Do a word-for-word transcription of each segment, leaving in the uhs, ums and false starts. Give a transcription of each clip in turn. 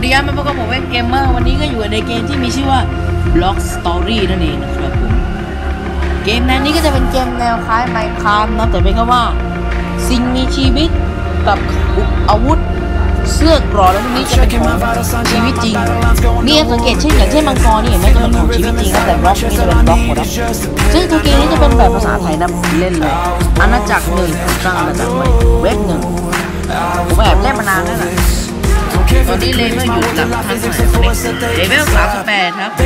ดีครับมาพบกับผมเว็บเกมเมอร์วันนี้ก็อยู่ในเกมที่มีชื่อว่า Block Story นั่นเองนะครับผมเกมแนวนี้ก็จะเป็นเกมแนวคล้าย Minecraft นะแต่เป็นแค่ว่าสิ่งมีชีวิตกับอาวุธเสื้อกรอและพวกนี้จะเป็นของชีวิตจริงนี่สังเกตเช่นอย่างเช่นมังกรนี่เห็นไหมจะเป็นของชีวิตจริงแต่บล็อกนี่จะเป็นบล็อกหมดนะซึ่งตัวเกมนี้จะเป็นแบบภาษาไทยนะเล่นเลยอาณาจักรหนึ่งสร้างอาณาจักรใหม่เว็บหนึ่งผมแอบเล่นมานานแล้วนะตอนนี้เลเวลอยู่หลักพันเลเวลสามสิบแปดครับ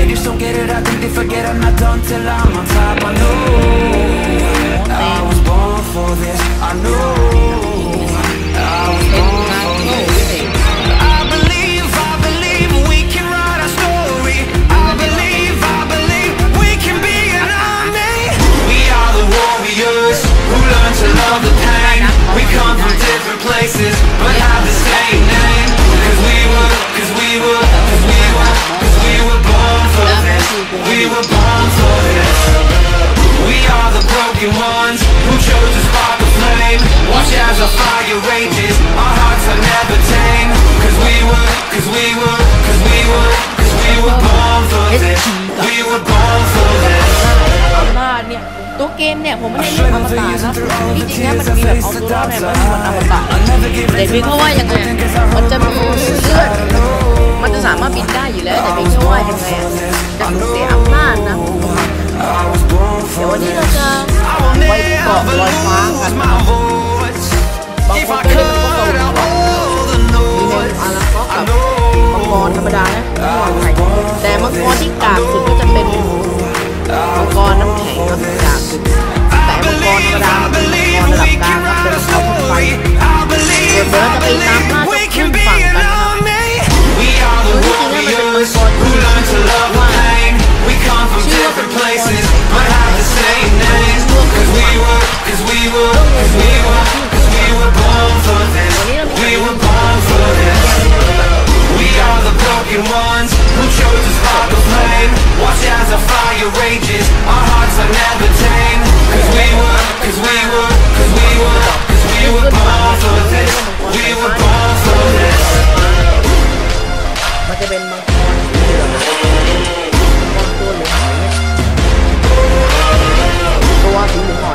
We come from different places, but have the same name. Cause we were, cause we were, cause we were, cause we were born for this. We were born for this. We are the broken ones who chose to spark a flame. Watch as our fire rages, our hearts are never tame. Cause we were, cause we were, cause we were, cause we were born for this. We were born for this. ตัวเกมเนี่ยผมไม่ได้เล่นอมตะนะที่จริงแล้วมันมีแบบเอาตัวรอดเนี่ยมันเหมือนอมตะแต่เพียงแค่ว่ายังไงมันจะมีเลือดมันจะสามารถบินได้อยู่แล้วแต่เพียงแค่ว่ายังไงจะเสียอำนาจนะเดี๋ยววันนี้เราจะไปเกาะลอยฟ้ากันบางคนเคยเล่นมันก็เกาหลีมีเมนอาราฟอกกับมังกรธรรมดานะแต่มังกรที่กากสุดก็จะเป็นมังกรน้ำแข็งครับจากแต่มังกรธรรมดาเป็นมังกรระดับกลางครับเป็นเขาขึ้นไฟเดี๋ยวเราจะไปตามล่าตัวขึ้นฝั่งกันนะครับคือที่จริงแล้วมันเป็นมังกรที่ชื่อว่าชื่อว่าเป็นมังกรที่เป็นมังกร ones who chose to spark a flame. Watch as our fire rages, our hearts are never tame. Cause we were, cause we were, cause we were, cause we were born for this. We were born for this. มันจะเป็นมังกรสีเหลืองมังกรตัวเหลืองหอยตัวสีเหลืองหอย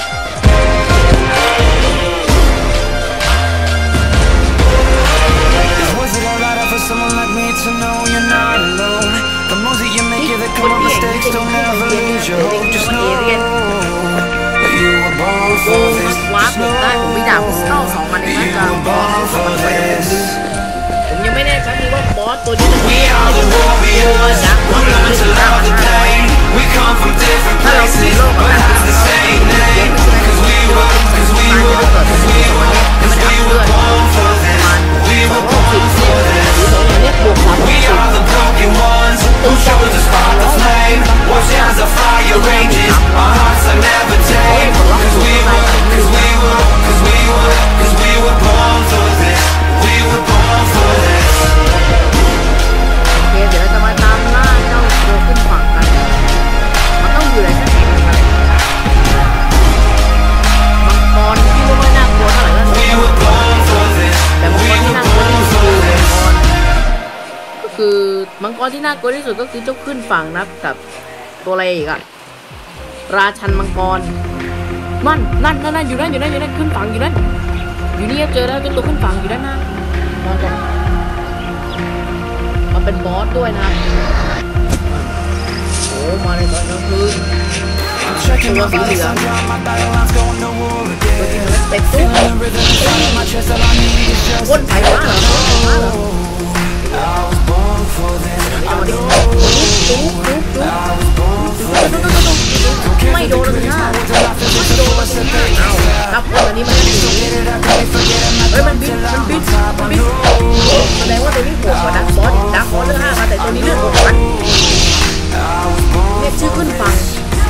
Someone like me to know you're not alone. The moves that you make, yeah, they come with mistakes. Don't ever lose your hope. Just know that you were born for this. Just know that you were born for this. ผมยังไม่แน่ใจว่าบอสตัวนี้จะ We are the warriors who learn to love the pain. We come from different places, but have the same name. Cause we were, cause we were, cause we were, cause we were born for this. We were born for this. We are the broken ones who chose to spark the flame. Watch as the fire rages, our hearts are never tame. Cause we were, cause we were, cause we were, cause we were born for this. We were born for this. โอเคเดี๋ยวเราจะมาตามล่าเจ้าตัวขึ้นฝั่งกันมันต้องอยู่ในชั้นแห่งมันมังกรที่รู้ว่าน่ากลัวเท่าไหร่ก็แต่มังกรที่น่ากลัวที่สุดคือมังกรก็คือมังกรที่น่ากลัวที่สุดก็คือเจ้าขึ้นฝั่งนะกับตัวอะไรอีกอะราชันมังกรนั่นนั่นนั่นอยู่นั่นอยู่นั่นอยู่นั่นขึ้นฝั่งอยู่นั่นอยู่นี่เจอแล้วเป็นตัวขึ้นฝั่งอยู่ด้านหน้ามันเป็นบอสด้วยนะโอ้มาในตอนกลางคืนตัวสีเหลืองเต็มตู้วนไฟฟ้าเหรอฟ้าเหรอไม่โดนเลยนะไม่โดนเลยนะเอาครับวันนี้มันบินเฮ้ยมันบินมันบินมันบินแสดงว่าตัวนี้โหดกว่าดักบอสดักบอสเลือดห้ามาแต่ตัวนี้เลือดหกพันเนี่ยชื่อขึ้นฟัง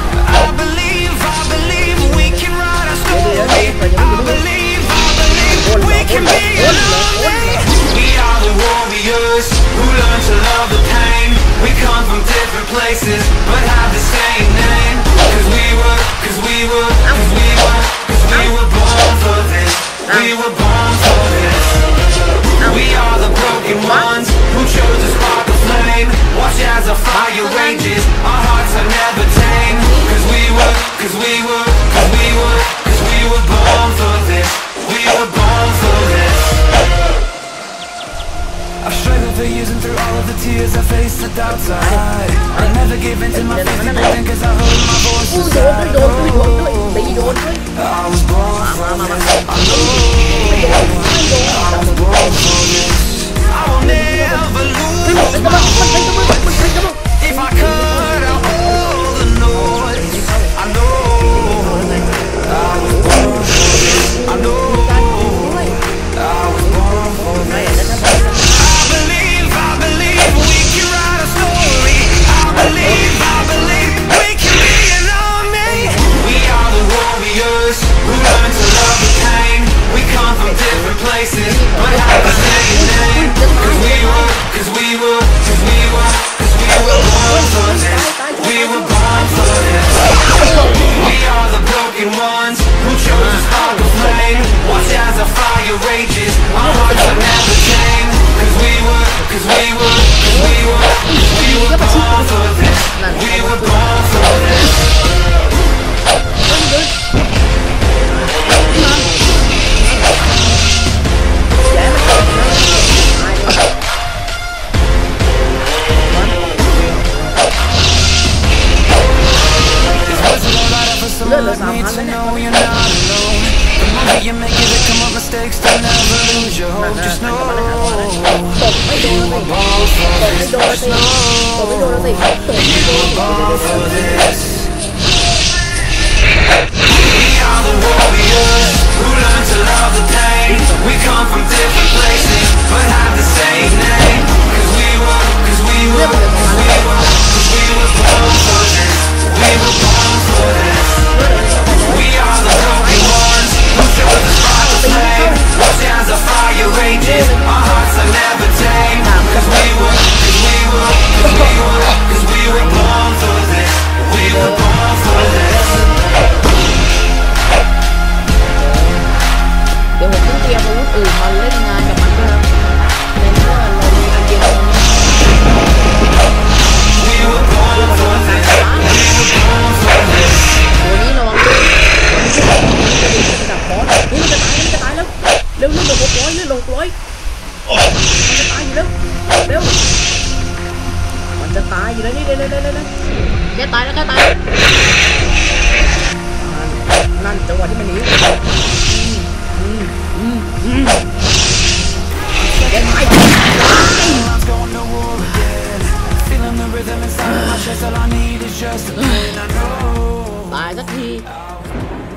เดี๋ยวเดี๋ยวเดี๋ยวยังไม่รู้โอนโอนโอนโอน We are the warriors who learn to love the pain. We come from different places, but have the same name. Cause we were, cause we were, fire rages. Our hearts are never tame. Cause we were, cause we were, cause we were, cause we were born for this. We were born for this. I've struggled for years and through all of the tears I faced the outside. I never gave in to my faith and everything cause I heard my voice inside. Oh, I was born for this. I know I was born for this. I will never lose my hope. If I cut out all the noise, I know I was born for this. I know I was born for this. I believe, I believe we can write a story. I believe, I believe we can be an army. We are the warriors who learn to love the pain. We come from different places, but have the same name. Cause we were, cause we were, cause we were, cause we were born for this. We were born for this. We are the broken ones who chose to spark a flame. Watch as the fire rages. Our hearts are never tame. Cause we were, cause we were, cause we were, cause we were born for this. We were born for this. Need to know you're not alone. The moment you make it, come up mistakes, don't never lose your hope. Just know you were born for this. Just know you were born for this. We are the warriors who learn to love the pain. We come from different places, but have the same name. Cause we were, cause we were, cause we were, cause we were born for this. We were born for this. We are the broken ones who chose to spark the flame. Watch as the fire rages. Our hearts are never tame. Cause we were, cause we were, cause we were, cause we were born for this. We were born for this. เดี๋ยวผมต้องเตรียมอาวุธอื่นมาเล่นงานกับมันด้วยครับในเมื่อเรามีอันเดียว We were born for this. We were born for this. ตัวนี้ระวังด้วยมันจะระดับบอสเฮ้ยมันจะตายมันจะตายแล้วเร็วเร็วเร็วหกร้อยเร็วหกร้อยมันจะตายอยู่แล้วเร็วมันจะตายอยู่แล้วนี่เร็วเร็วเร็วเร็วแค่ตายแล้วแค่ตายนั่นจังหวะที่มันหนีแกตายตายสักที